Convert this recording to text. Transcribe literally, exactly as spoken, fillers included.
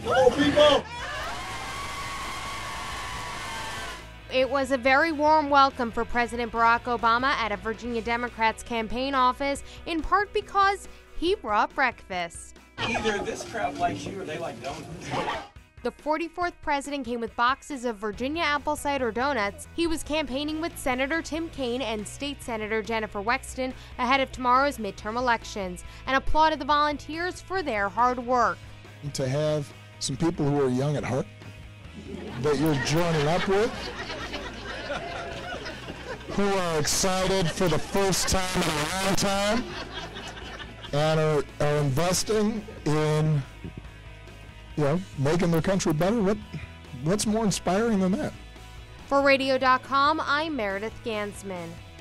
Hello, people! It was a very warm welcome for President Barack Obama at a Virginia Democrats campaign office, in part because he brought breakfast. Either this crowd likes you or they like donuts. The forty-fourth president came with boxes of Virginia apple cider donuts. He was campaigning with Senator Tim Kaine and State Senator Jennifer Wexton ahead of tomorrow's midterm elections, and applauded the volunteers for their hard work. To have some people who are young at heart that you're joining up with, who are excited for the first time in a long time, and are, are investing in, you know, making their country better. What, what's more inspiring than that? For radio dot com, I'm Meredith Gansman.